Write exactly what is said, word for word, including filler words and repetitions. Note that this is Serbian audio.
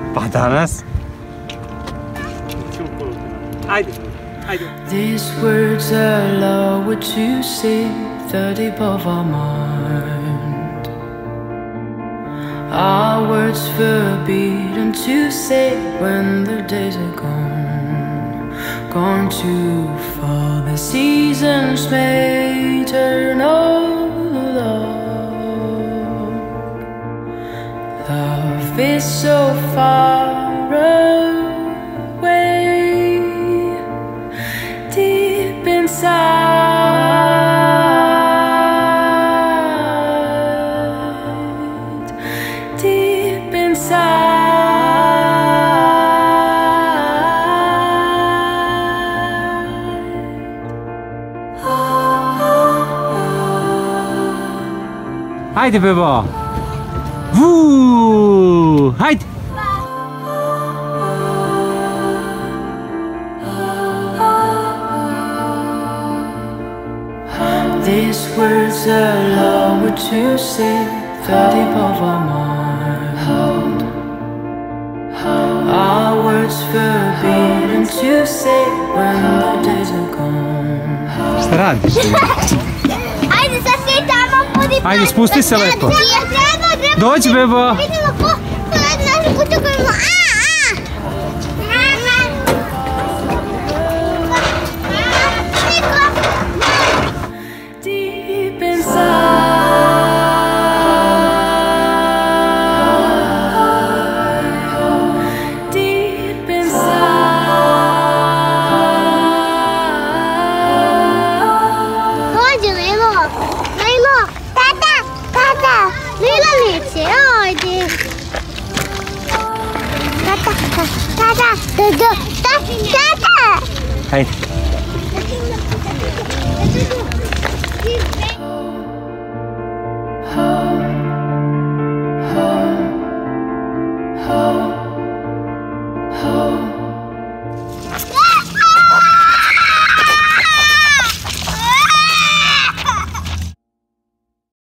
Badanas. Haydi. Haydi. These words are love what you say, the deep of our mind. Our words forbidden to say when the days are gone, gone too far. The seasons may turn over. Love is so far away, deep inside, deep inside. Haydi bebo. Woo! Haydi. These words are love what you say, the deep of our mind. Our words forbidden to say when the days are gone. Šta radiš? Ajde, sad svi tamo budi. Ajde, spusti se lepo. Dođi bebo. Vidimo ko, ko radi našu kuću koju imamo. Deep inside, deep inside. Dođi, Lilo. Lilo, tata, tata. Lilo neće, ajde. Tata, tata, tata, tata, tata. Haydi.